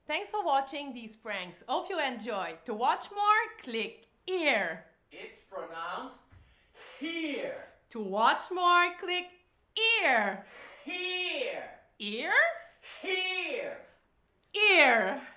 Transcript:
Thanks for watching these pranks. Hope you enjoy. To watch more, click here. It's pronounced here. To watch more, click here. Here. Ear? Here. Ear.